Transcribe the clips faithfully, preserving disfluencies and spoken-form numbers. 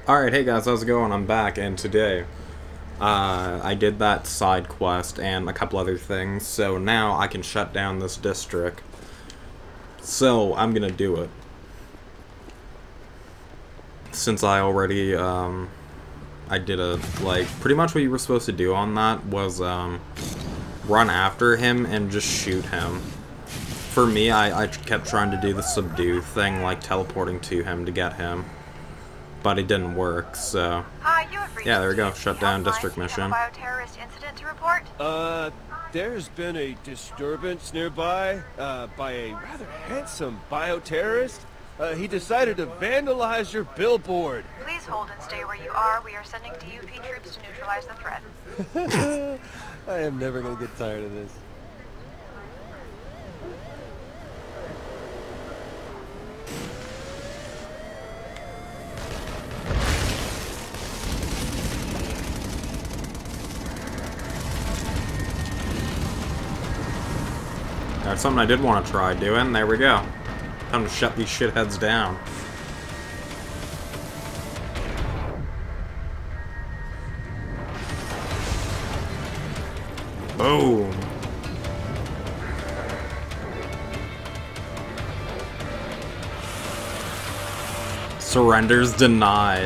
Alright, hey guys, how's it going? I'm back, and today, uh, I did that side quest and a couple other things, so now I can shut down this district. So, I'm gonna do it. Since I already, um, I did a, like, pretty much what you were supposed to do on that was, um, run after him and just shoot him. For me, I, I kept trying to do the subdue thing, like teleporting to him to get him. But it didn't work, so... Hi, you have reached yeah, there we go. D U P Shut down Helpline. district Do you have mission. a bioterrorist incident to report? Uh, there's been a disturbance nearby, uh, by a rather handsome bioterrorist. Uh, he decided to vandalize your billboard. Please hold and stay where you are. We are sending D U P troops to neutralize the threat. I am never gonna get tired of this. That's something I did want to try doing. There we go. Time to shut these shitheads down. Boom. Surrenders denied.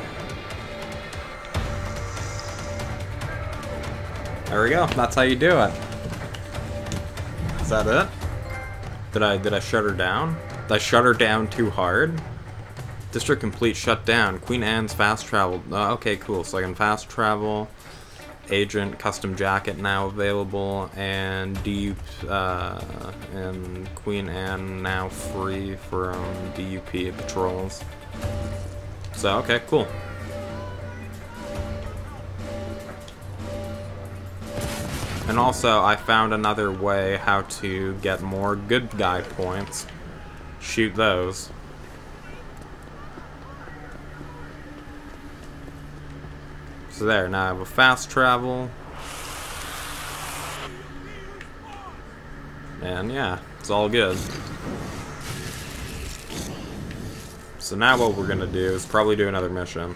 There we go. That's how you do it. Is that it? Did I did I shut her down? Did I shut her down too hard? District complete, shut down. Queen Anne's fast travel. Uh, okay, cool. So I can fast travel. Agent custom jacket now available, and D U uh, and Queen Anne now free from D U P patrols. So okay, cool. And also, I found another way how to get more good guy points. Shoot those. So there, now I have a fast travel. And yeah, it's all good. So now what we're gonna do is probably do another mission.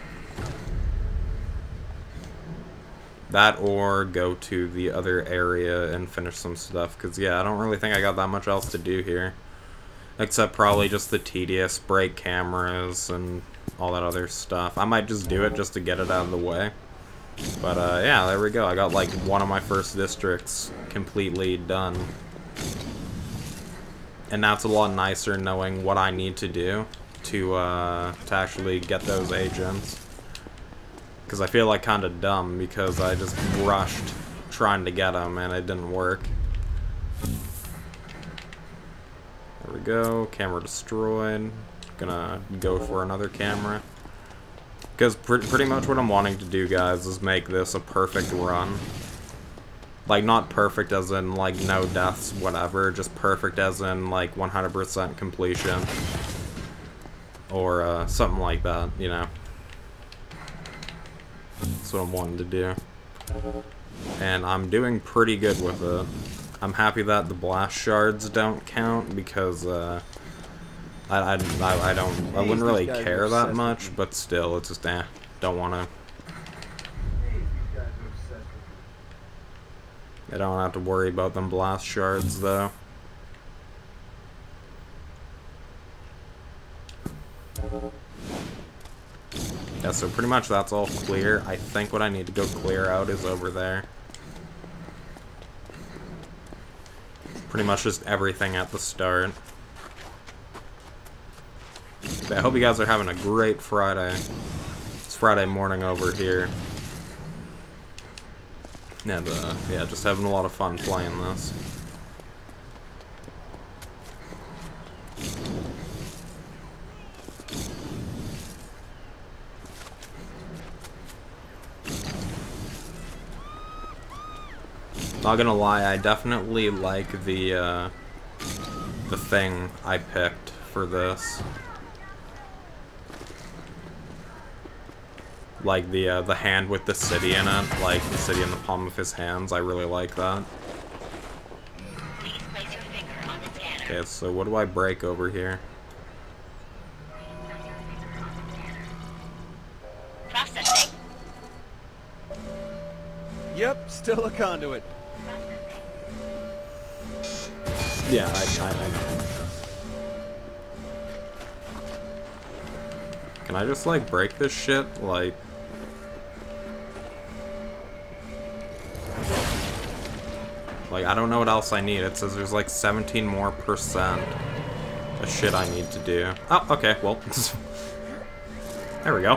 That or go to the other area and finish some stuff, because yeah, I don't really think I got that much else to do here. Except probably just the tedious break cameras and all that other stuff. I might just do it just to get it out of the way. But uh, yeah, there we go. I got like one of my first districts completely done. And now it's a lot nicer knowing what I need to do to, uh, to actually get those agents. Because I feel like kind of dumb because I just rushed trying to get them and it didn't work. There we go. Camera destroyed. Gonna go for another camera. Because pr pretty much what I'm wanting to do, guys, is make this a perfect run. Like, not perfect as in, like, no deaths, whatever. Just perfect as in, like, one hundred percent completion. Or uh, something like that, you know. That's what I'm wanting to do. And I'm doing pretty good with it. I'm happy that the blast shards don't count because uh, I, I, I, I don't I wouldn't really care that much, but still, it's just eh, don't want to. I don't have to worry about them blast shards though. Yeah, so pretty much that's all clear. I think what I need to go clear out is over there. Pretty much just everything at the start. But I hope you guys are having a great Friday. It's Friday morning over here. And, uh, yeah, just having a lot of fun playing this. Not gonna lie, I definitely like the, uh, the thing I picked for this. Like the, uh, the hand with the city in it, like the city in the palm of his hands, I really like that. Okay, so what do I break over here? Yep, still a conduit. Yeah, I, I, I know. Can I just, like, break this shit? Like... Like, I don't know what else I need. It says there's, like, seventeen more percent of shit I need to do. Oh, okay, well. There we go.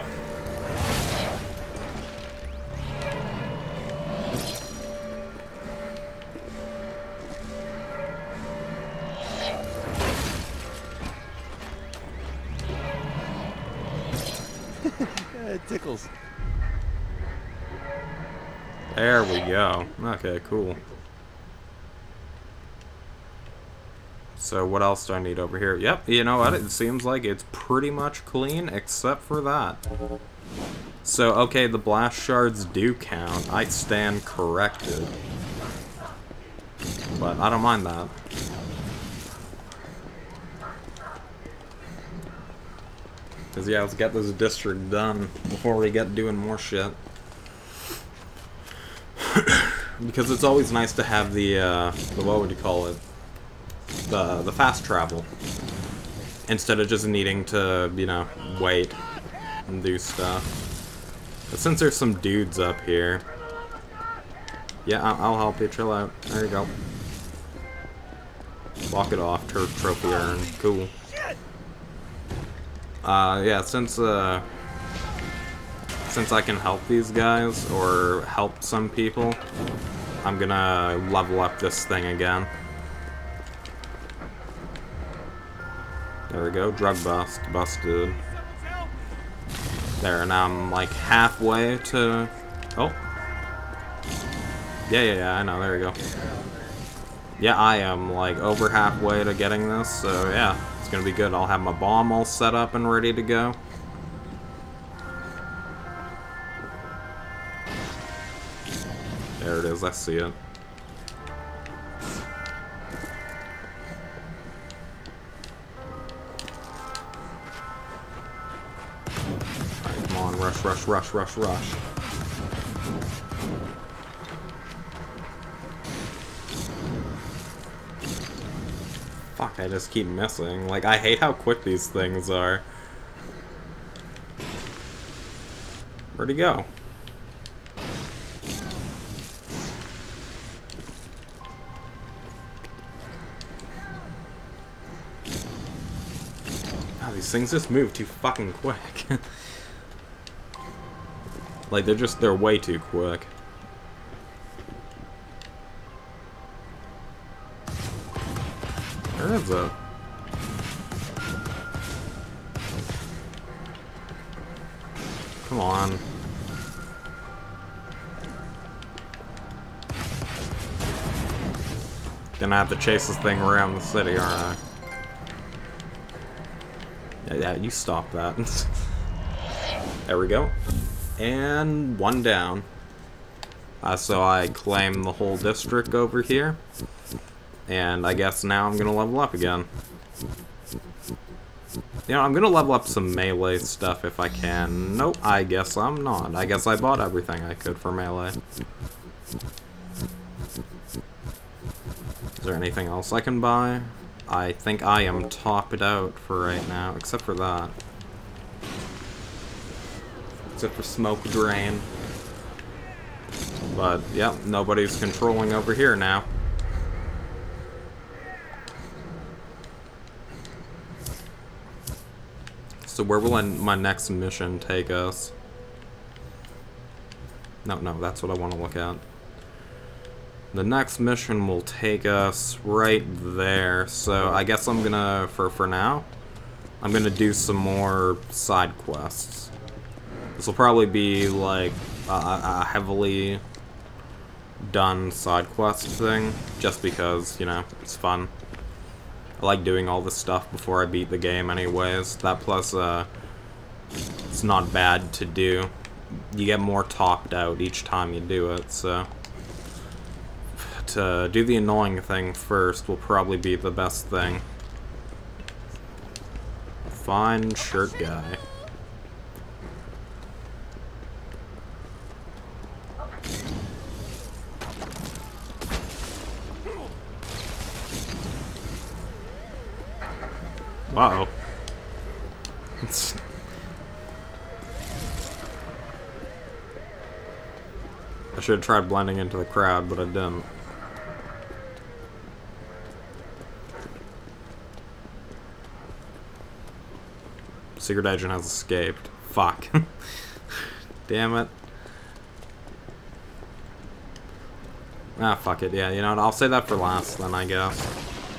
It tickles. There we go. Okay, cool. So what else do I need over here? Yep, you know what? It seems like it's pretty much clean, except for that. So, okay, the blast shards do count. I stand corrected. But I don't mind that. Because, yeah, let's get this district done before we get doing more shit. Because it's always nice to have the, uh, the, what would you call it? The, the fast travel. Instead of just needing to, you know, wait and do stuff. But since there's some dudes up here... Yeah, I'll, I'll help you, chill out. There you go. Walk it off, turf trophy urn. Cool. Uh, yeah, since, uh... Since I can help these guys, or help some people, I'm gonna level up this thing again. There we go, drug bust, busted. There, now I'm like halfway to... Oh. Yeah, yeah, yeah, I know, there we go. Yeah, I am like over halfway to getting this, so yeah, it's gonna be good. I'll have my bomb all set up and ready to go. There it is, I see it. Alright, come on, rush, rush, rush, rush, rush. Fuck, I just keep missing. Like, I hate how quick these things are. Where'd he go? These things just move too fucking quick. Like, they're just, they're way too quick. Where is it? Come on. Gonna have to chase this thing around the city, aren't I? Yeah, you stop that. There we go. And one down. Uh, so I claim the whole district over here. And I guess now I'm gonna level up again. You know, I'm gonna level up some melee stuff if I can. Nope, I guess I'm not. I guess I bought everything I could for melee. Is there anything else I can buy? I think I am topped out for right now, except for that. Except for smoke drain. But, yep, nobody's controlling over here now. So where will my next mission take us? No, no, that's what I want to look at. The next mission will take us right there, so I guess I'm gonna, for, for now, I'm gonna do some more side quests. This will probably be, like, a, a heavily done side quest thing, just because, you know, it's fun. I like doing all this stuff before I beat the game anyways. That plus, uh, it's not bad to do. You get more topped out each time you do it, so... To do the annoying thing first will probably be the best thing. Fine shirt guy. Uh-oh. It's... I should have tried blending into the crowd, but I didn't. Secret agent has escaped. Fuck. Damn it. Ah, fuck it. Yeah, you know what? I'll say that for last then, I guess.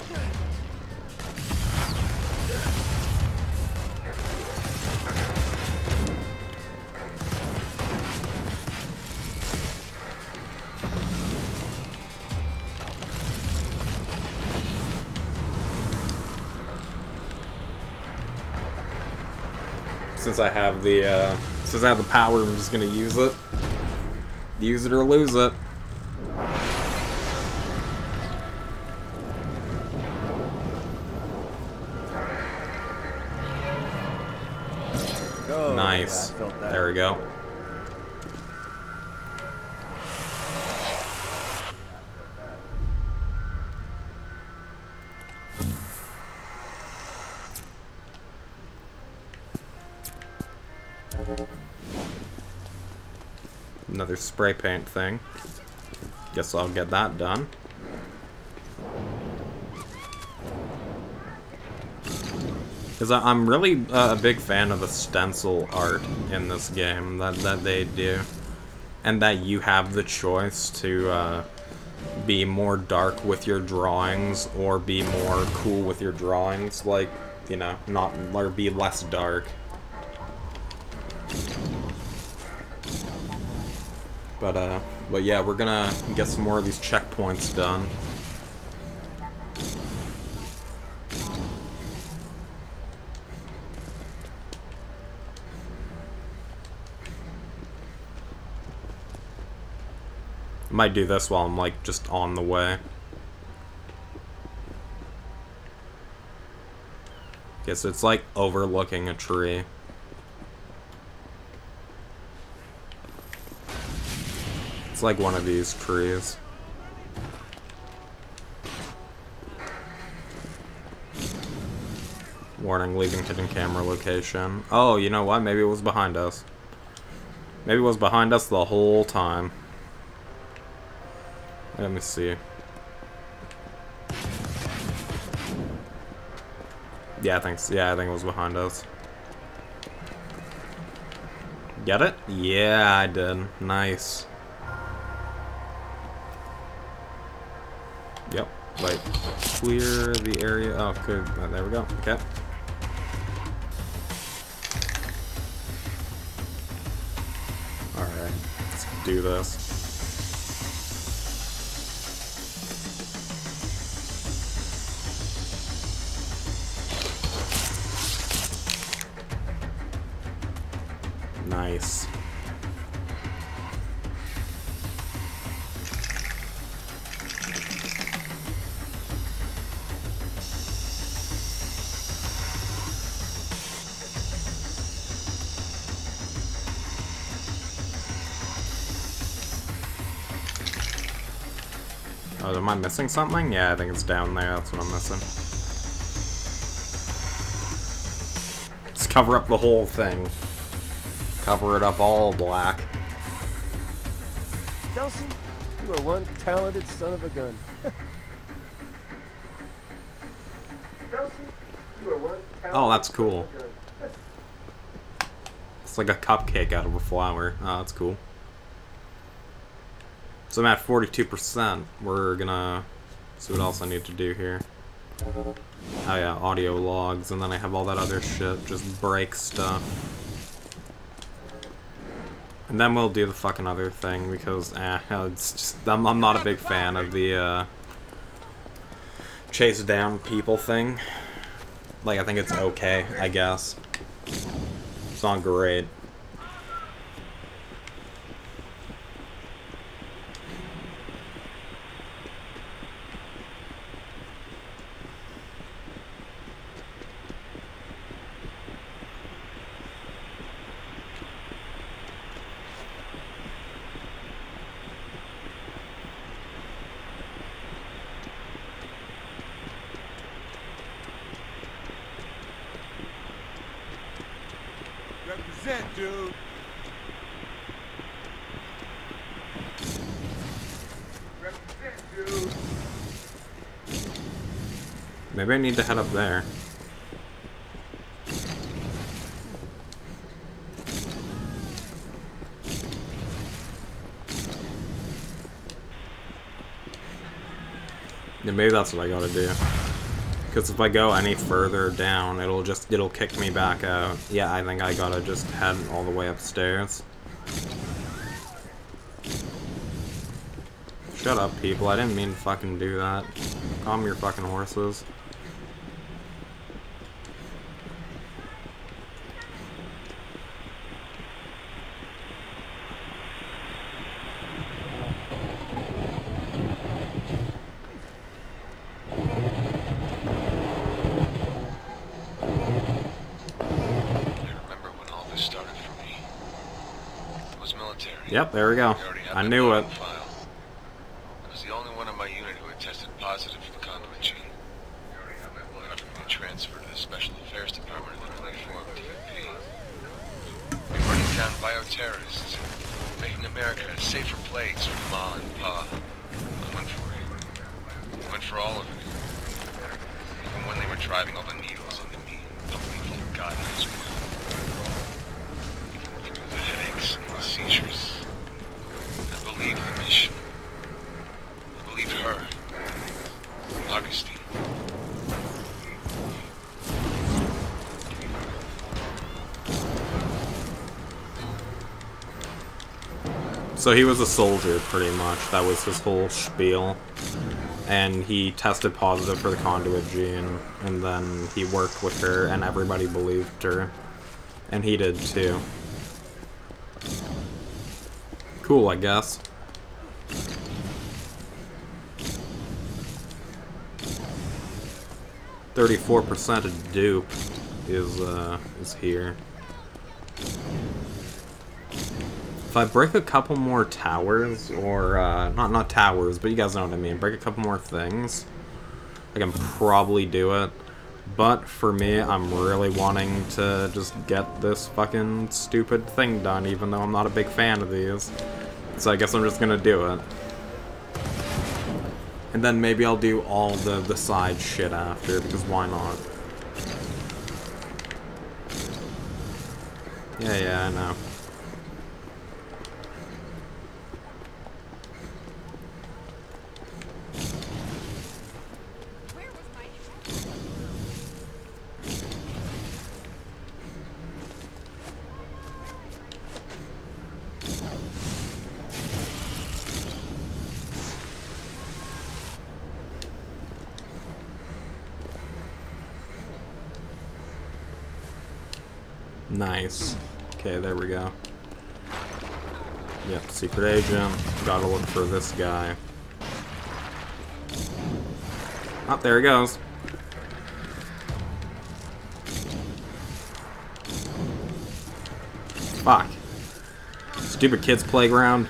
Since I have the, uh, since I have the power, I'm just gonna use it. Use it or lose it. Oh, nice. yeah, I felt that. There we go. Another spray paint thing. Guess I'll get that done. Because I'm really uh, a big fan of the stencil art in this game that, that they do. And that you have the choice to uh, be more dark with your drawings or be more cool with your drawings. Like, you know, not, or be less dark. But, uh, but yeah, we're gonna get some more of these checkpoints done. I might do this while I'm, like, just on the way. Okay, so it's, like, overlooking a tree. It's like one of these trees. Warning, leaving hidden camera location. Oh, you know what? Maybe it was behind us. Maybe it was behind us the whole time. Let me see. Yeah, I think so. Yeah, I think it was behind us. Get it? Yeah, I did. Nice. Yep. Like, clear the area. Oh, good. Oh, there we go. Okay. Alright. Let's do this. Nice. Oh, am I missing something? Yeah, I think it's down there. That's what I'm missing. Let's cover up the whole thing. Cover it up all black. Delsin, you are one talented son of a gun. Delsin, you are one talented Oh, that's cool. son of a gun. It's like a cupcake out of a flower. Oh, that's cool. So I'm at forty-two percent. We're gonna see what else I need to do here. Oh yeah, audio logs, and then I have all that other shit, just break stuff. And then we'll do the fucking other thing, because, eh, it's just, I'm, I'm not a big fan of the, uh, chase down people thing. Like, I think it's okay, I guess. It's not great. Represent, dude. Represent, dude. Maybe I need to head up there. Yeah, maybe that's what I gotta do. Because if I go any further down, it'll just, it'll kick me back out. Yeah, I think I gotta just head all the way upstairs. Shut up, people. I didn't mean to fucking do that. Calm your fucking horses. Yep, there we go. I knew it. I was the only one on my unit who had tested positive for the conduit gene. I transferred to the Special Affairs Department of the newly formed D U P. We're running down bioterrorists, making America a safer place for Ma and Pa. I went for it. I went for all of it. Even when they were driving all the needles into me, the lethal God knows what. Even through the headaches and the seizures. I believe the mission. I believe her. Augustine. So he was a soldier, pretty much. That was his whole spiel. And he tested positive for the conduit gene. And then he worked with her, and everybody believed her. And he did too. Cool, I guess. Thirty-four percent of dupe is uh is here. If I break a couple more towers, or uh, not not towers, but you guys know what I mean. Break a couple more things, I can probably do it. But for me, I'm really wanting to just get this fucking stupid thing done, even though I'm not a big fan of these. So I guess I'm just gonna do it. And then maybe I'll do all the, the side shit after, because why not? Yeah, yeah, I know. Nice. Okay, there we go. Yep, secret agent. Gotta look for this guy. Oh, there he goes. Fuck. Stupid kids' playground.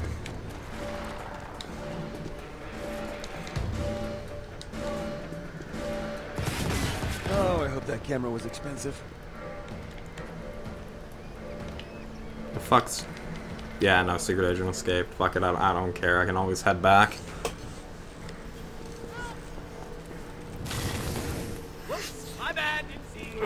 Oh, I hope that camera was expensive. The fuck's... Yeah, no, secret agent escaped. Fuck it, I, I don't care. I can always head back. Whoops, my bad, didn't see you.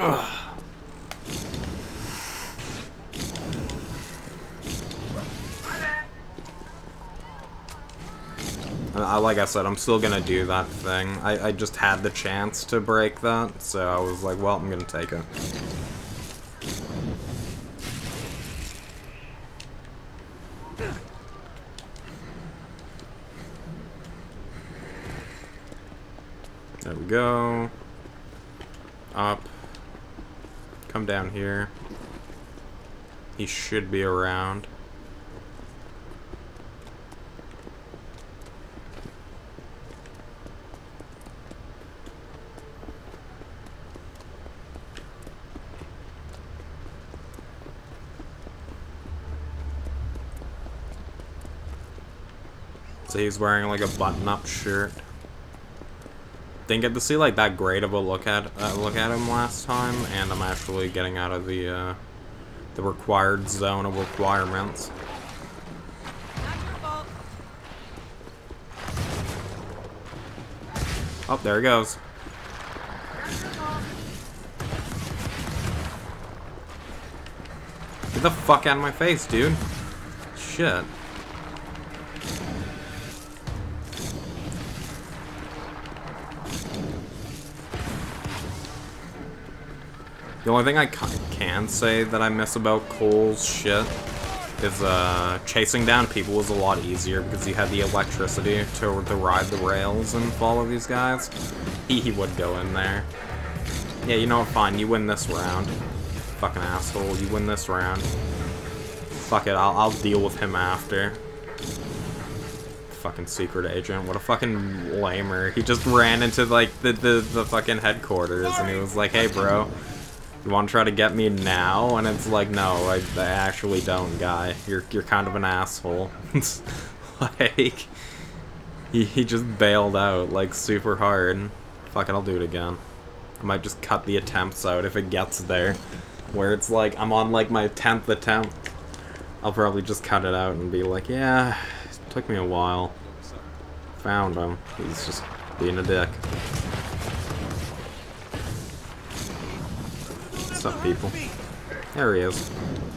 I, like I said, I'm still gonna do that thing. I, I just had the chance to break that, so I was like, well, I'm gonna take it. There we go. Up. Come down here. He should be around. So he's wearing like a button-up shirt. Didn't get to see like that great of a look at uh, look at him last time, and I'm actually getting out of the uh, the required zone of requirements. Oh, there he goes. Get the fuck out of my face, dude. Shit. The only thing I can say that I miss about Cole's shit is uh, chasing down people was a lot easier because he had the electricity to, to ride the rails and follow these guys. He, he would go in there. Yeah, you know what, fine, you win this round. Fucking asshole, you win this round. Fuck it, I'll, I'll deal with him after. Fucking secret agent, what a fucking lamer. He just ran into like the, the, the fucking headquarters and he was like, hey bro, you want to try to get me now? And it's like, no, I, I actually don't, guy. You're you're kind of an asshole. Like, he, he just bailed out, like, super hard. Fuck it, I'll do it again. I might just cut the attempts out if it gets there. Where it's like, I'm on, like, my tenth attempt. I'll probably just cut it out and be like, yeah, it took me a while. Found him. He's just being a dick. What's up, people? There he is.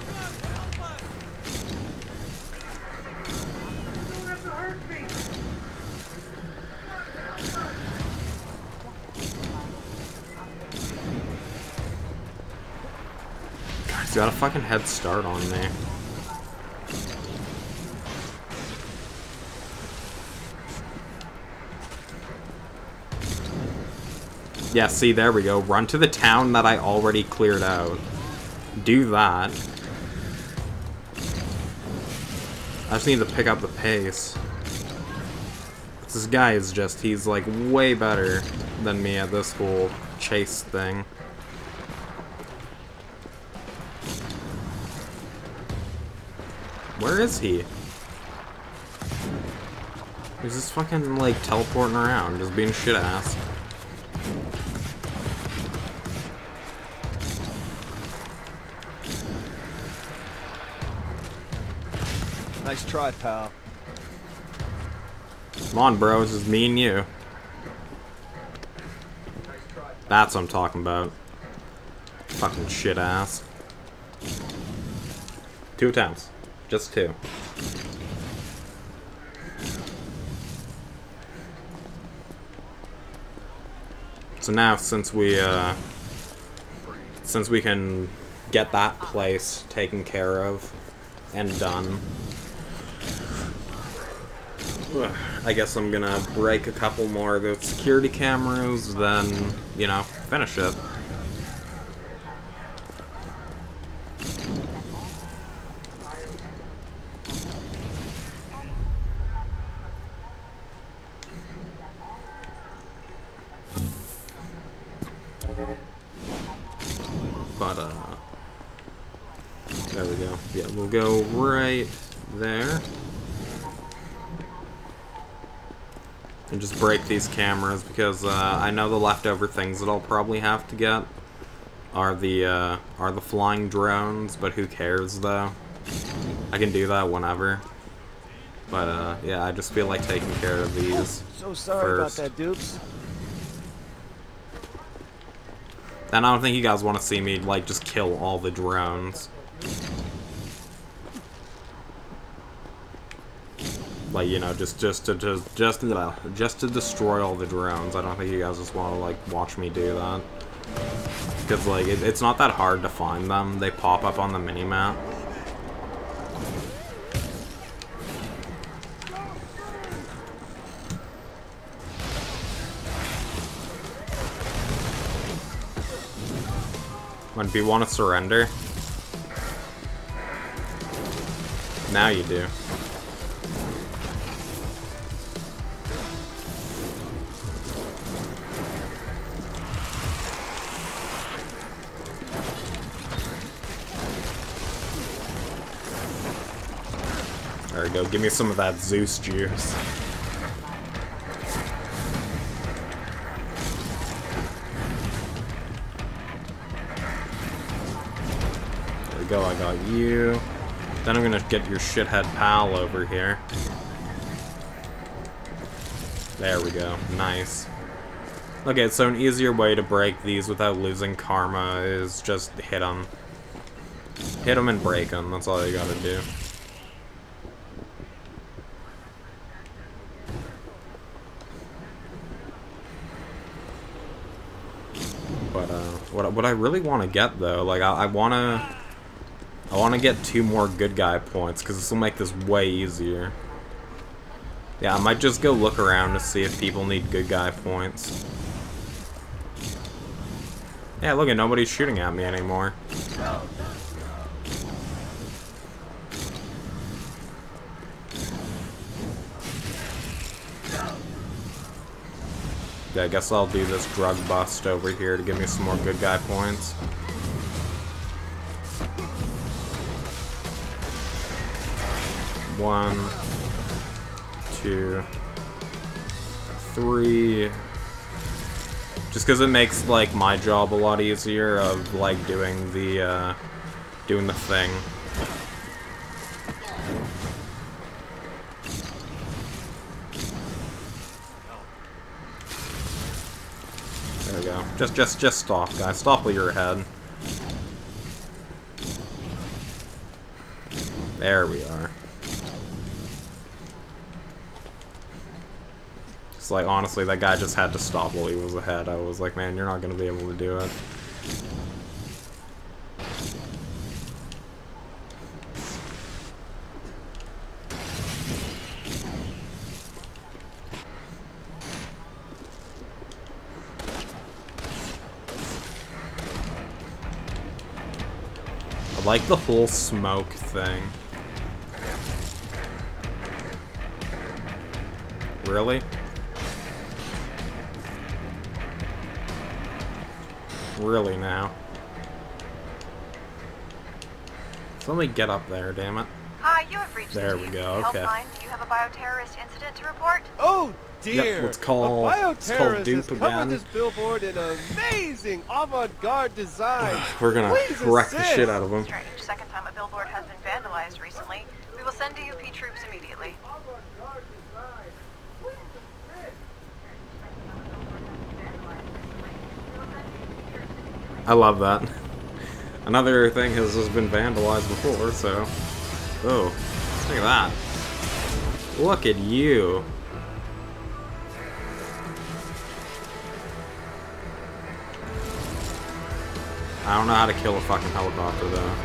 God, he's got a fucking head start on me. Yeah, see, there we go. Run to the town that I already cleared out. Do that. I just need to pick up the pace. This guy is just, he's like way better than me at this whole chase thing. Where is he? He's just fucking like teleporting around, just being shit-ass. Nice try, pal. Come on, bro, it's just me and you. That's what I'm talking about. Fucking shit ass. Two attempts. Just two. So now, since we, uh... since we can get that place taken care of and done, I guess I'm gonna break a couple more of those security cameras, then, you know, finish it. But, uh, there we go. Yeah, we'll go right there. And just break these cameras because uh, I know the leftover things that I'll probably have to get are the uh, are the flying drones, but who cares though? I can do that whenever. But uh, yeah, I just feel like taking care of these. So sorry first. about that, dupes. And I don't think you guys want to see me like just kill all the drones. Like, you know, just just to just just to, just to destroy all the drones. I don't think you guys just want to like watch me do that, because like it, it's not that hard to find them. They pop up on the minimap. When do you want to surrender? Now you do. There we go, give me some of that Zeus juice. There we go, I got got you. Then I'm gonna get your shithead pal over here. There we go. Nice. Okay, so an easier way to break these without losing karma is just hit them. Hit them and break them. That's all you gotta do. But uh, what what I really want to get though, like I, I wanna, I wanna get two more good guy points because this will make this way easier. Yeah, I might just go look around to see if people need good guy points. Yeah, look at nobody's shooting at me anymore. Yeah, I guess I'll do this drug bust over here to give me some more good guy points. One, two, three. Just because it makes, like, my job a lot easier of, like, doing the, uh, doing the thing. There we go. Just, just, just stop, guys. Stop with your head. There we are. It's like, honestly, that guy just had to stop while he was ahead. I was like, man, you're not gonna be able to do it. I like the whole smoke thing. Really? Really now? So let me get up there, damn it. Hi, you have reached There the we go, okay. helpline. Do you have a bioterrorist incident to report? Oh dear! Yep, it's called- a it's called bioterrorist Dupe has again. covered this billboard in amazing avant-garde design. We're gonna Please wreck the assist. shit out of him. Strange. Second time a billboard has been vandalized recently. We will send D U P troops immediately. I love that. Another thing has just been vandalized before, so... Oh, look at that. Look at you. I don't know how to kill a fucking helicopter, though.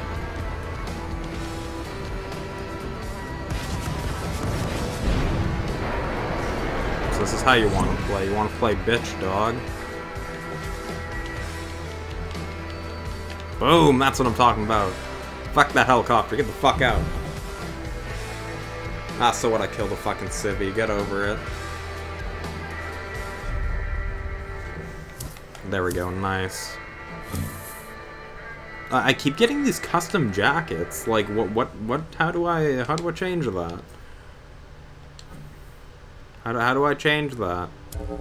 So this is how you want to play. You want to play bitch, dog. Boom! That's what I'm talking about. Fuck that helicopter. Get the fuck out. Ah, so what? I killed a fucking civvy. Get over it. There we go. Nice. Uh, I keep getting these custom jackets. Like, what? What? What? How do I? How do I change that? How do? How do I change that?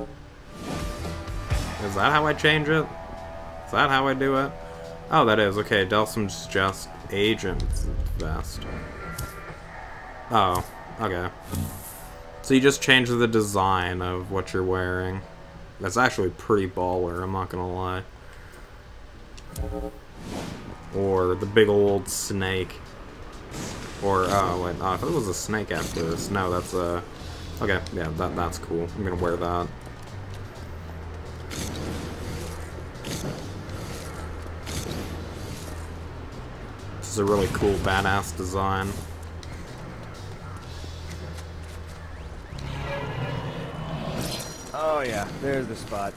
Is that how I change it? Is that how I do it? Oh, that is. Okay, Delsum's just agent's vest. Oh, okay. So you just change the design of what you're wearing. That's actually pretty baller, I'm not gonna lie. Or the big old snake. Or, oh, wait, oh, I thought it was a snake at first. No, that's a... Okay, yeah, that that's cool. I'm gonna wear that. This is a really cool, badass design. Oh yeah, there's the spot.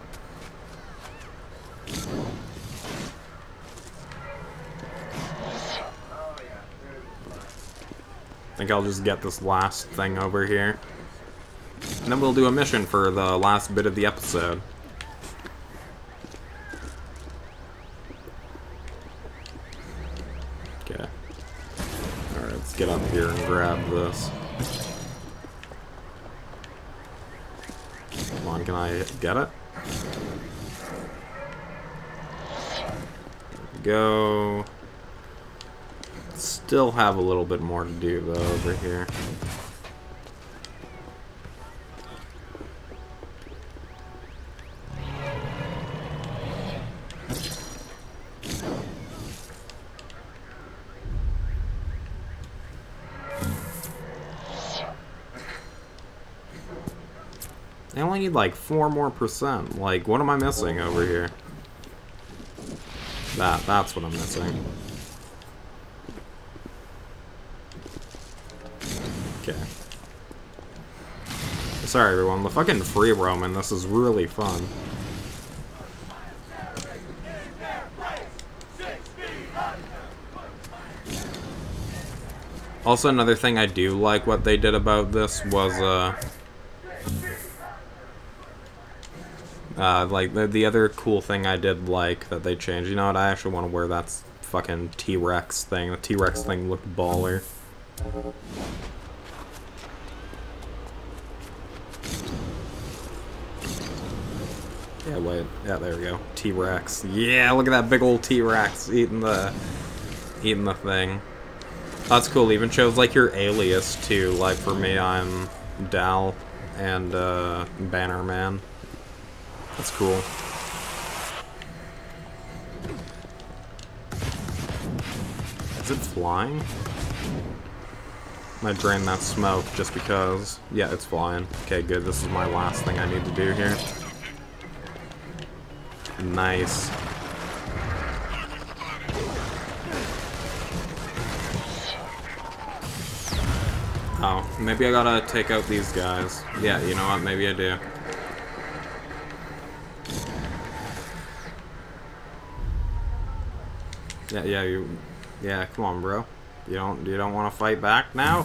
I think I'll just get this last thing over here. And then we'll do a mission for the last bit of the episode. Okay. Alright, let's get up here and grab this. Come on, can I get it? There we go. still have a little bit more to do, though, over here. I only need like four more percent. Like, what am I missing over here? That, that's what I'm missing. Okay. Sorry everyone, the fucking free roaming, this is really fun. Also, another thing I do like what they did about this was, uh... Uh, like, the, the other cool thing I did like that they changed, you know what, I actually want to wear that fucking T-Rex thing. The T-Rex thing looked baller. Yeah, wait. Yeah, there we go. T-Rex. Yeah, look at that big old T-Rex eating the... eating the thing. That's cool. Even shows, like, your alias, too. Like, for me, I'm Dal and, uh, Bannerman. That's cool. Is it flying? I drain that smoke just because. Yeah, it's flying. Okay, good. This is my last thing I need to do here. Nice. Oh, maybe I gotta take out these guys. Yeah, you know what? Maybe I do. Yeah, yeah, you, yeah. Come on, bro. You don't, you don't want to fight back now?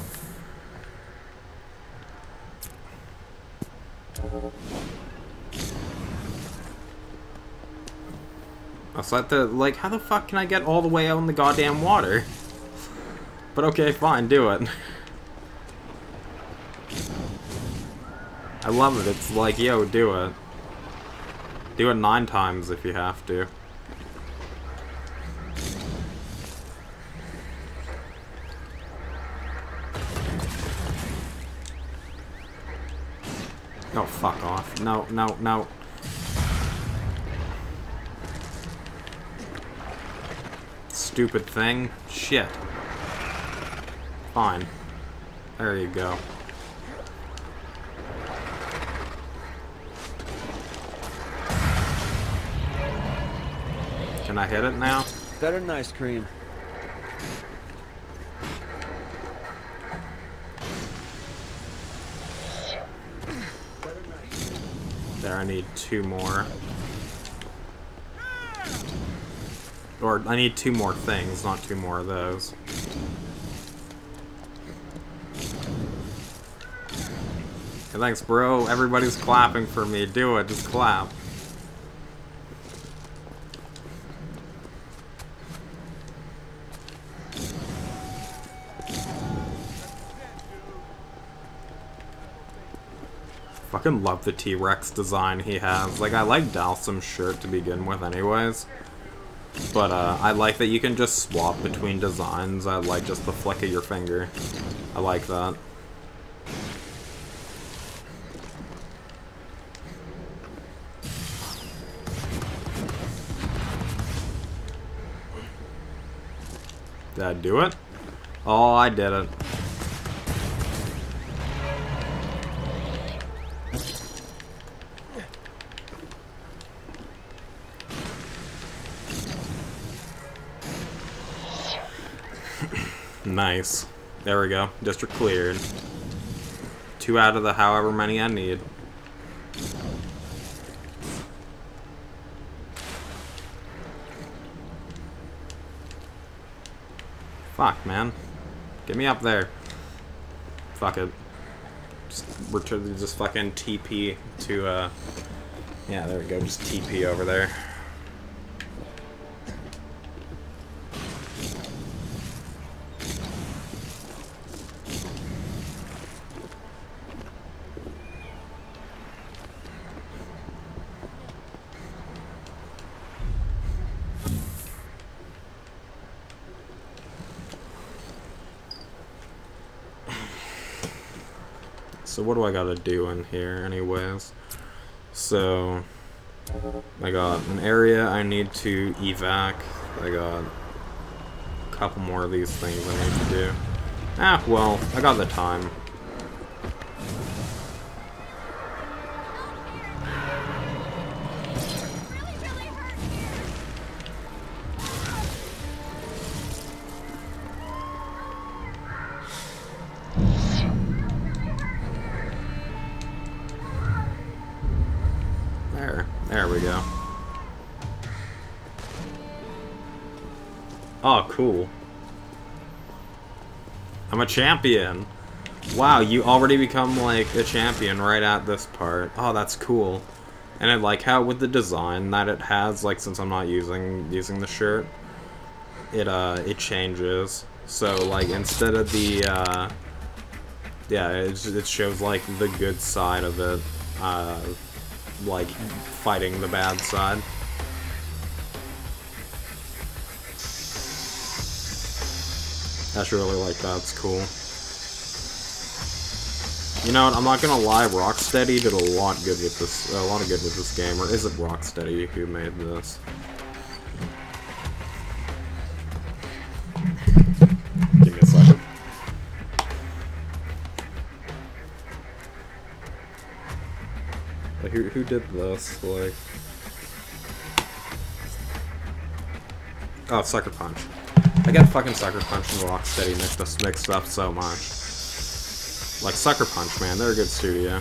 I was like, the like, how the fuck can I get all the way out in the goddamn water? But okay, fine, do it. I love it. It's like, yo, do it. Do it nine times if you have to. Oh, fuck off. No, no, no. Stupid thing. Shit. Fine. There you go. Can I hit it now? Better than ice cream. There, I need two more. Or, I need two more things, not two more of those. Hey, thanks, bro. Everybody's clapping for me. Do it. Just clap. Fucking love the T-Rex design he has. Like, I like Dalsim's shirt to begin with anyways. But, uh, I like that you can just swap between designs. I like just the flick of your finger. I like that. Did I do it? Oh, I did it. Nice. There we go. District cleared. Two out of the however many I need. Fuck, man. Get me up there. Fuck it. Just return, just fucking T P to, uh... yeah, there we go. Just T P over there. so what do I gotta do in here anyways? So, I got an area I need to evac. I got a couple more of these things I need to do. Ah, well, I got the time. There. There we go. Oh, cool. I'm a champion. Wow, you already become, like, a champion right at this part. Oh, that's cool. And I like how with the design that it has, like, since I'm not using using the shirt, it, uh, it changes. So, like, instead of the, uh, yeah, it, it shows, like, the good side of it, uh, like, fighting the bad side. I actually really like that, it's cool. You know what, I'm not gonna lie, Rocksteady did a lot good with this, a lot of good with this game, or is it Rocksteady who made this? Give me a second. Like, who, who did this, like... Oh, Sucker Punch. I get fucking Sucker Punch and Rocksteady mixed, mixed up so much. Like, Sucker Punch, man, they're a good studio.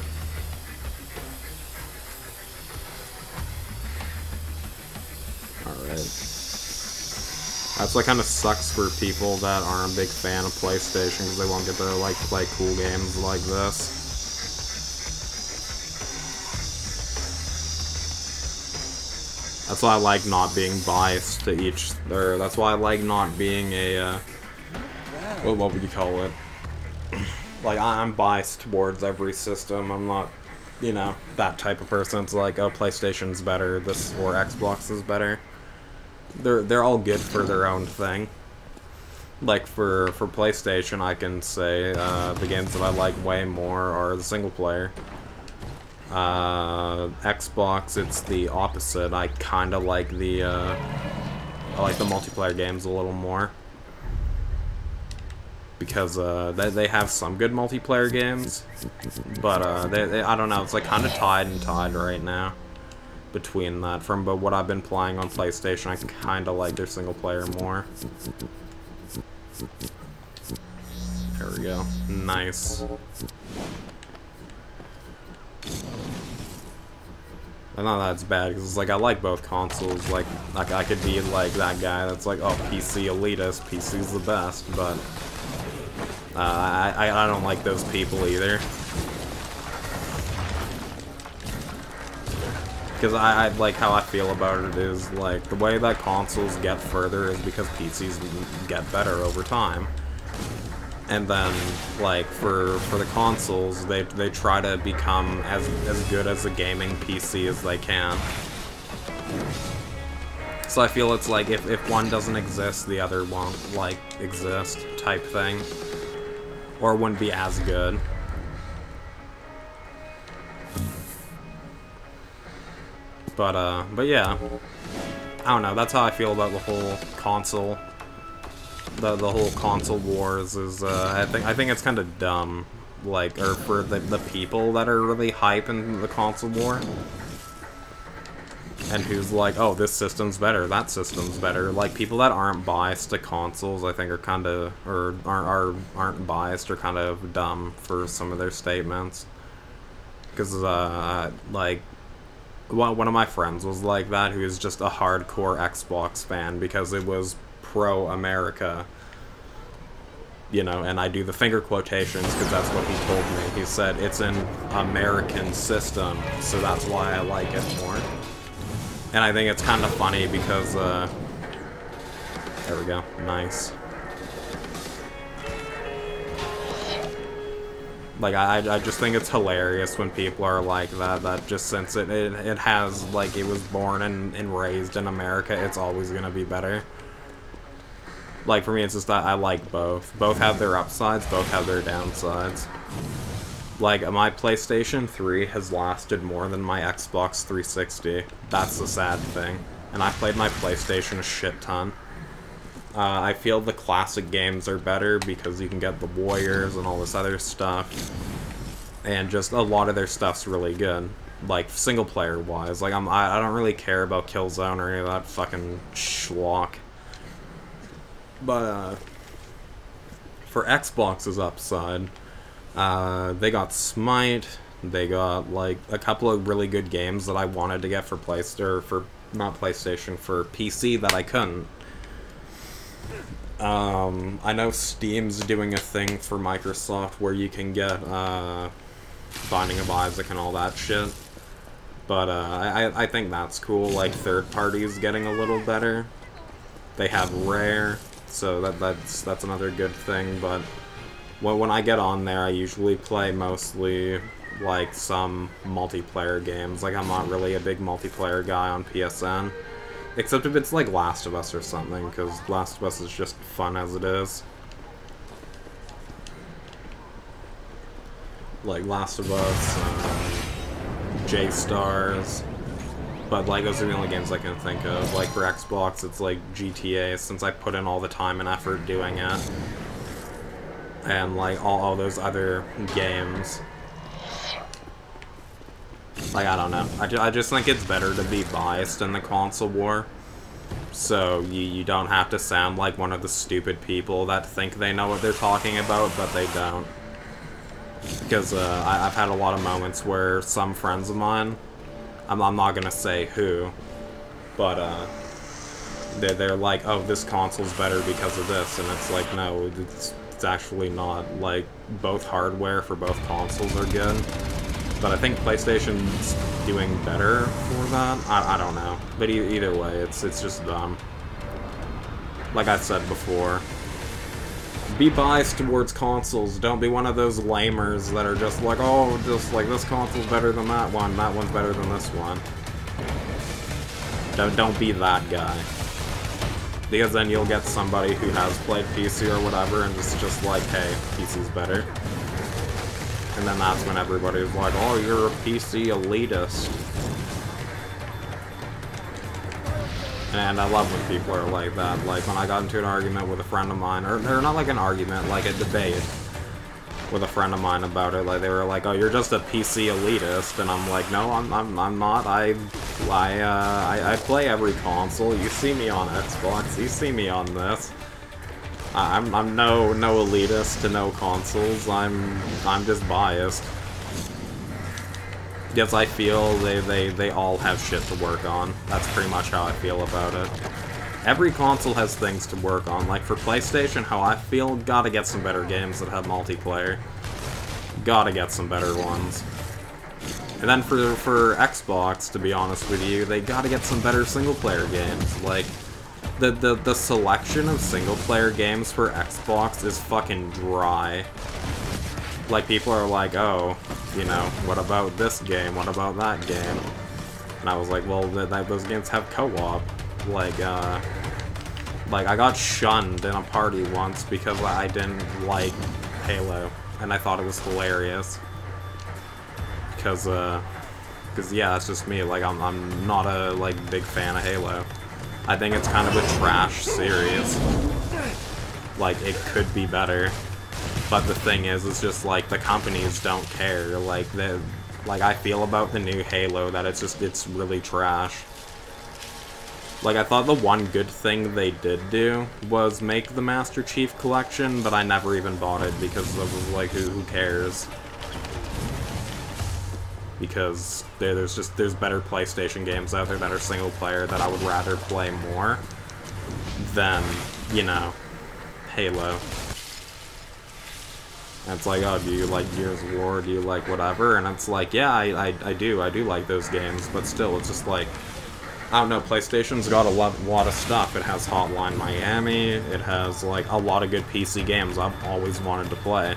Alright. That's what kind of sucks for people that aren't a big fan of PlayStation, because they won't get to, like, play cool games like this. That's why I like not being biased to each, or that's why I like not being a, uh, what, what would you call it? Like, I'm biased towards every system. I'm not, you know, that type of person. It's like, oh, PlayStation's better, this, or Xbox is better. They're, they're all good for their own thing. Like, for, for PlayStation, I can say, uh, the games that I like way more are the single player. Uh, Xbox, it's the opposite. I kinda like the, uh, I like the multiplayer games a little more. Because, uh, they, they have some good multiplayer games, but, uh, they, they, I don't know, it's like kinda tied and tied right now between that. From but what I've been playing on PlayStation, I kinda like their single player more. There we go. Nice. I know that's bad, because it's like, I like both consoles, like, like, I could be like that guy that's like, oh, P C elitist, P C's the best, but, uh, I, I don't like those people either. Because I, I, like, how I feel about it is, like, the way that consoles get further is because P Cs get better over time. And then, like, for for the consoles, they they try to become as as good as a gaming P C as they can. So I feel it's like if if one doesn't exist, the other won't like exist type thing, or wouldn't be as good. But uh, but yeah, I don't know. That's how I feel about the whole console. The the whole console wars is uh, I think I think it's kind of dumb, like, or for the the people that are really hyping the console war, and who's like, oh, this system's better, that system's better. Like, people that aren't biased to consoles, I think, are kind of, or aren't are aren't biased, or kind of dumb for some of their statements. Because uh, like, one one of my friends was like that, who is just a hardcore Xbox fan because it was pro-America, you know, and I do the finger quotations because that's what he told me. He said, it's an American system, so that's why I like it more. And I think it's kind of funny because, uh, there we go, nice. Like, I, I just think it's hilarious when people are like that, that just since it, it, it has, like, it was born and, and raised in America, it's always gonna be better. Like, for me, it's just that I like both. Both have their upsides, both have their downsides. Like, my PlayStation three has lasted more than my Xbox three sixty. That's the sad thing. And I played my PlayStation a shit ton. Uh, I feel the classic games are better because you can get the Warriors and all this other stuff. And just a lot of their stuff's really good. Like, single-player wise. Like, I'm, I, I don't really care about Killzone or any of that fucking schlock. But, uh... for Xbox's upside, uh, they got Smite, they got, like, a couple of really good games that I wanted to get for PlayStation, or for, not PlayStation, for P C that I couldn't. Um, I know Steam's doing a thing for Microsoft where you can get, uh, Binding of Isaac and all that shit. But, uh, I, I think that's cool, like, third parties getting a little better. They have Rare, so that that's that's another good thing, but when, when I get on there, I usually play mostly, like, some multiplayer games. Like, I'm not really a big multiplayer guy on P S N. Except if it's, like, Last of Us or something, because Last of Us is just fun as it is. Like, Last of Us, um, J-Stars, but, like, those are the only games I can think of. Like, for Xbox, it's, like, G T A, since I put in all the time and effort doing it. And, like, all, all those other games. Like, I don't know. I, ju I just think it's better to be biased in the console war. So, you, you don't have to sound like one of the stupid people that think they know what they're talking about, but they don't. Because uh, I, I've had a lot of moments where some friends of mine, I'm, I'm not gonna say who, but uh, they're, they're like, oh, this console's better because of this, and it's like, no, it's, it's actually not. Like, both hardware for both consoles are good, but I think PlayStation's doing better for that. I, I don't know, but e either way, it's, it's just dumb. Like I said before. Be biased towards consoles. Don't be one of those lamers that are just like, oh, just like this console's better than that one, that one's better than this one. Don't, don't be that guy. Because then you'll get somebody who has played P C or whatever and just, just like, hey, P C's better. And then that's when everybody's like, oh, you're a P C elitist. And I love when people are like that. Like, when I got into an argument with a friend of mine, or, or not like an argument, like a debate with a friend of mine about it, like, they were like, oh, you're just a P C elitist, and I'm like, no, I'm, I'm, I'm not. I, I, uh, I, I play every console. You see me on Xbox, you see me on this. I, I'm, I'm no, no elitist to no consoles. I'm, I'm just biased. Because I feel they, they, they all have shit to work on. That's pretty much how I feel about it. Every console has things to work on. Like, for PlayStation, how I feel, gotta get some better games that have multiplayer. Gotta get some better ones. And then for, for Xbox, to be honest with you, they gotta get some better single-player games. Like, the, the, the selection of single-player games for Xbox is fucking dry. Like, people are like, oh, you know, what about this game? What about that game? And I was like, well, th th those games have co-op. Like, uh... Like, I got shunned in a party once because I didn't like Halo. And I thought it was hilarious. Because, uh... Because, yeah, it's just me. Like, I'm, I'm not a, like, big fan of Halo. I think it's kind of a trash series. Like, it could be better. But the thing is, it's just like the companies don't care. Like the, like I feel about the new Halo that it's just it's really trash. Like I thought the one good thing they did do was make the Master Chief Collection, but I never even bought it because I was like, who, who cares? Because there, there's just there's better PlayStation games out there that are single player that I would rather play more than, you know, Halo. And it's like, oh, do you like Gears of War? Do you like whatever? And it's like, yeah, I, I, I do. I do like those games. But still, it's just like, I don't know, PlayStation's got a lot, lot of stuff. It has Hotline Miami. It has, like, a lot of good P C games I've always wanted to play.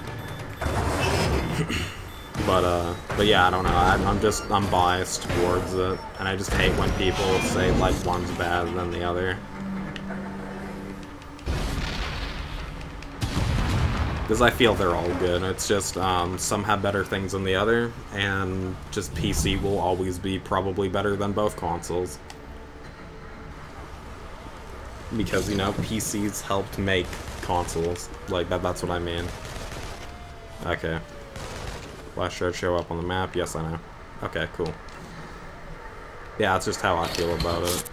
but, uh, but yeah, I don't know. I'm, I'm just, I'm biased towards it. And I just hate when people say, like, one's better than the other. Because I feel they're all good. It's just, um, some have better things than the other, and just P C will always be probably better than both consoles. Because, you know, P Cs helped make consoles. Like, that. that's what I mean. Okay. Flash should show up on the map? Yes, I know. Okay, cool. Yeah, that's just how I feel about it.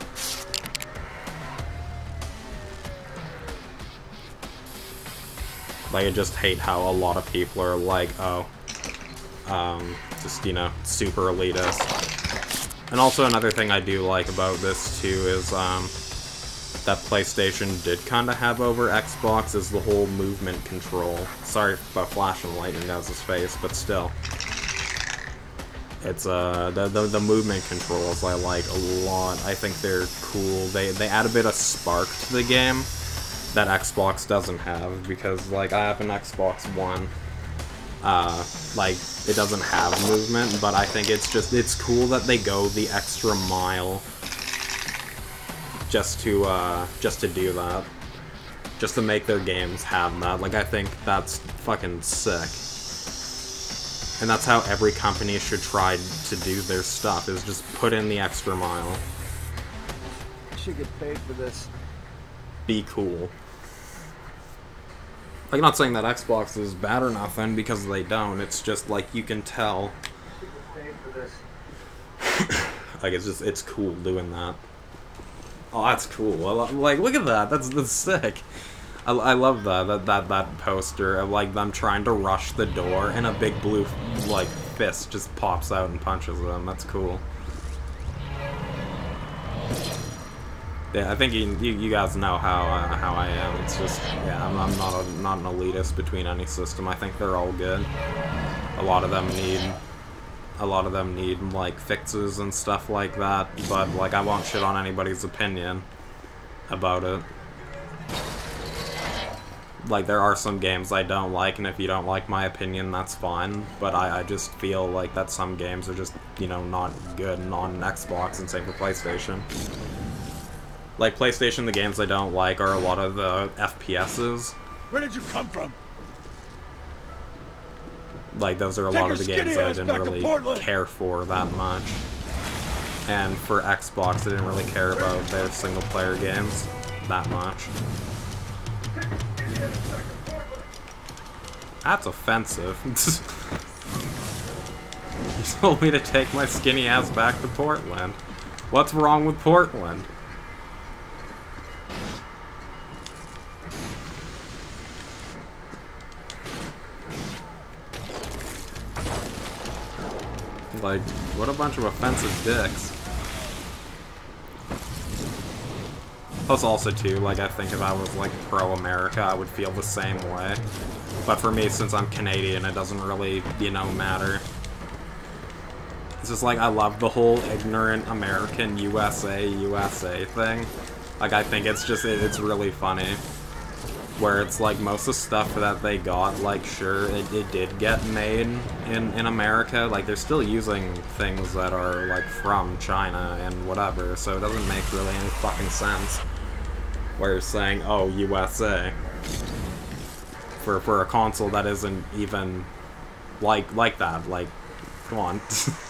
Like, I just hate how a lot of people are like, oh, um, just, you know, super elitist. And also another thing I do like about this, too, is, um, that PlayStation did kind of have over Xbox is the whole movement control. Sorry about flashing lightning down his face, but still. It's, uh, the, the, the movement controls I like a lot. I think they're cool. They, they add a bit of spark to the game that Xbox doesn't have, because, like, I have an Xbox One, uh, like, it doesn't have movement, but I think it's just, it's cool that they go the extra mile just to, uh, just to do that. Just to make their games have that. Like, I think that's fucking sick. And that's how every company should try to do their stuff, is just put in the extra mile. Should get paid for this. Be cool. Like, I'm not saying that Xbox is bad or nothing, because they don't. It's just, like, you can tell. Like, it's just, it's cool doing that. Oh, that's cool. I lo like, look at that. That's, that's sick. I, I love that, that, that, that poster of, like, them trying to rush the door, and a big blue, like, fist just pops out and punches them. That's cool. Yeah, I think you, you, you guys know how uh, how I am. It's just, yeah, I'm, I'm not a, not an elitist between any system. I think they're all good. A lot of them need, a lot of them need like fixes and stuff like that. But like, I won't shit on anybody's opinion about it. Like, there are some games I don't like, and if you don't like my opinion, that's fine. But I, I just feel like that some games are just, you know, not good on Xbox, and same for PlayStation. Like, PlayStation, the games I don't like are a lot of the F P Ses. Where did you come from? Like, those are a Take lot of the your games skinny that I ass didn't back to really Portland. care for that much. And for Xbox, I didn't really care about their single-player games that much. That's offensive. You told me to take my skinny ass back to Portland. What's wrong with Portland? Like, what a bunch of offensive dicks. Plus also too, like, I think if I was like pro-America, I would feel the same way. But for me, since I'm Canadian, it doesn't really, you know, matter. It's just like, I love the whole ignorant American U S A, U S A thing. Like, I think it's just, it, it's really funny. Where it's like, most of the stuff that they got, like, sure, it, it did get made in, in America. Like, they're still using things that are, like, from China and whatever, so it doesn't make really any fucking sense. Where you're saying, oh, U S A. For, for a console that isn't even like, like that. Like, come on.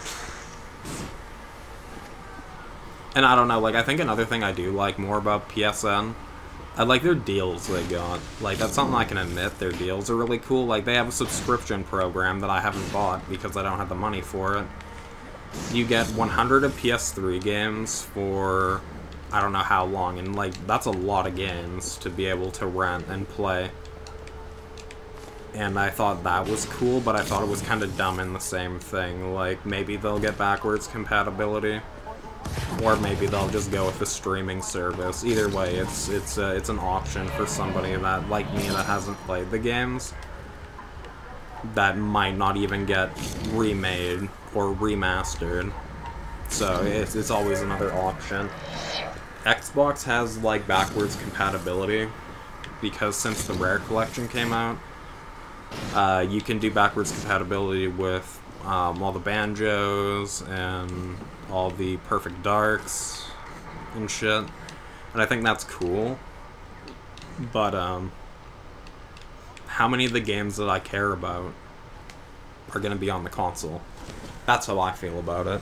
And I don't know, like, I think another thing I do like more about P S N, I like their deals they got. Like, that's something I can admit, their deals are really cool. Like, they have a subscription program that I haven't bought because I don't have the money for it. You get one hundred of P S three games for I don't know how long, and, like, that's a lot of games to be able to rent and play. And I thought that was cool, but I thought it was kind of dumb in the same thing. Like, maybe they'll get backwards compatibility. Or maybe they'll just go with the streaming service. Either way, it's it's uh, it's an option for somebody that, like me, that hasn't played the games, that might not even get remade or remastered. So it's it's always another option. Xbox has like backwards compatibility because since the Rare Collection came out, uh, you can do backwards compatibility with um, all the Banjos and all the Perfect Darks and shit, and I think that's cool. But um, how many of the games that I care about are going to be on the console? That's how I feel about it.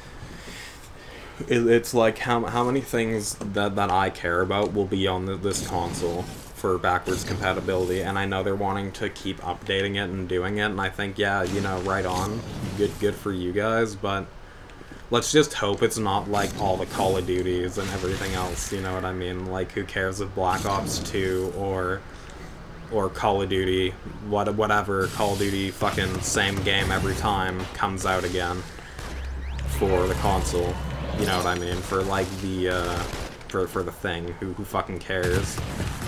it it's like, how, how many things that, that I care about will be on the, this console for backwards compatibility, and I know they're wanting to keep updating it and doing it, and I think, yeah, you know, right on. Good, good for you guys, but let's just hope it's not like all the Call of Duties and everything else, you know what I mean? Like, who cares if Black Ops two or or Call of Duty, what whatever, Call of Duty fucking same game every time comes out again for the console, you know what I mean? For like the uh, for for the thing, who who fucking cares?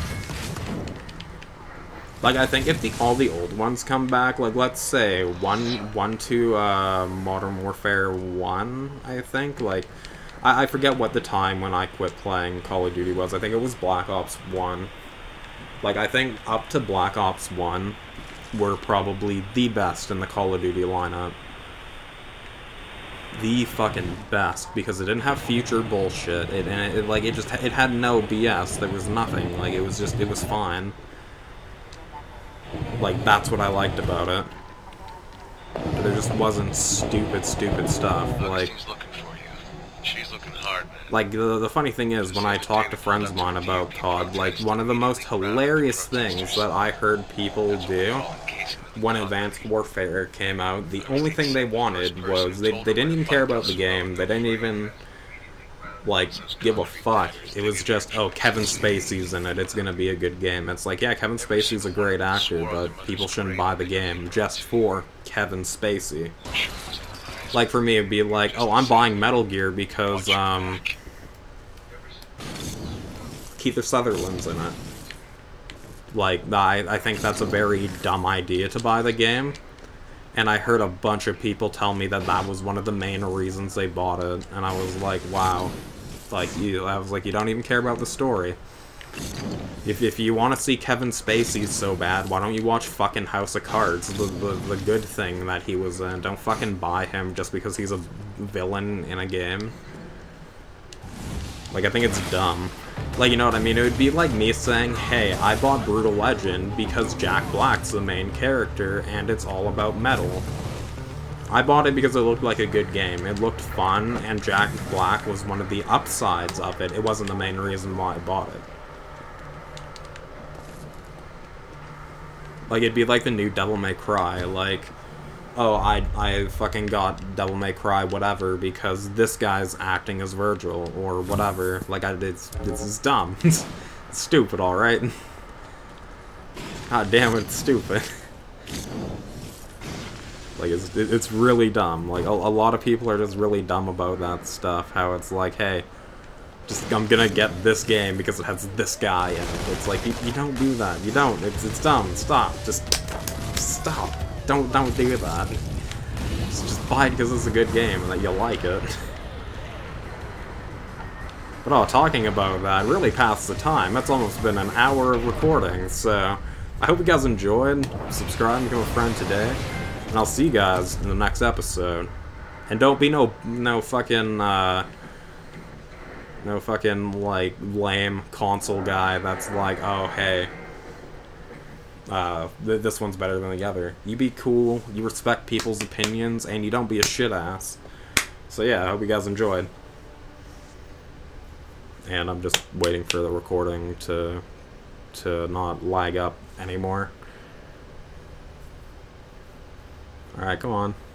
Like, I think if the, all the old ones come back, like, let's say, one, one to, uh, Modern Warfare one, I think, like, I, I forget what the time when I quit playing Call of Duty was. I think it was Black Ops one. Like, I think up to Black Ops one were probably the best in the Call of Duty lineup. The fucking best, because it didn't have future bullshit, it, and it, it, like, it just, it had no B S, there was nothing, like, it was just, it was fine. Like, that's what I liked about it. But there just wasn't stupid, stupid stuff. Like, Augustine's looking for you. She's looking hard, man. like the, the funny thing is, when I talk to friends of mine about C O D, like, one of the most hilarious things that I heard people do when Advanced Warfare came out, the only thing they wanted was, they, they didn't even care about the game, they didn't even, like, give a fuck. It was just, oh, Kevin Spacey's in it, it's gonna be a good game. It's like, yeah, Kevin Spacey's a great actor, but people shouldn't buy the game just for Kevin Spacey. Like, for me, it'd be like, oh, I'm buying Metal Gear because, um, Kiefer Sutherland's in it. Like, I, I think that's a very dumb idea to buy the game. And I heard a bunch of people tell me that that was one of the main reasons they bought it, and I was like, wow. Like, you, I was like, you don't even care about the story. If, if you want to see Kevin Spacey so bad, why don't you watch fucking House of Cards, the, the, the good thing that he was in. Don't fucking buy him just because he's a villain in a game. Like, I think it's dumb. Like, you know what I mean? It would be like me saying, hey, I bought Brutal Legend because Jack Black's the main character, and it's all about metal. I bought it because it looked like a good game. It looked fun, and Jack Black was one of the upsides of it. It wasn't the main reason why I bought it. Like, it'd be like the new Devil May Cry, like, oh, I, I fucking got Devil May Cry whatever because this guy's acting as Virgil, or whatever. Like, I, it's, it's, it's dumb. It's stupid, alright? God damn it, it's stupid. Like, it's, it's really dumb. Like, a, a lot of people are just really dumb about that stuff. How it's like, hey, just, I'm gonna get this game because it has this guy in it. It's like, you, you don't do that. You don't. It's, it's dumb. Stop. Just, just stop. Don't, don't do that. Just, just buy it because it's a good game and that you like it. But oh, talking about that, really past the time. That's almost been an hour of recording, so I hope you guys enjoyed. Subscribe and become a friend today. And I'll see you guys in the next episode. And don't be no, no fucking, uh... no fucking, like, lame console guy that's like, oh, hey, uh, th this one's better than the other. You be cool, you respect people's opinions, and you don't be a shit ass. So yeah, I hope you guys enjoyed. And I'm just waiting for the recording to, to not lag up anymore. Alright, come on.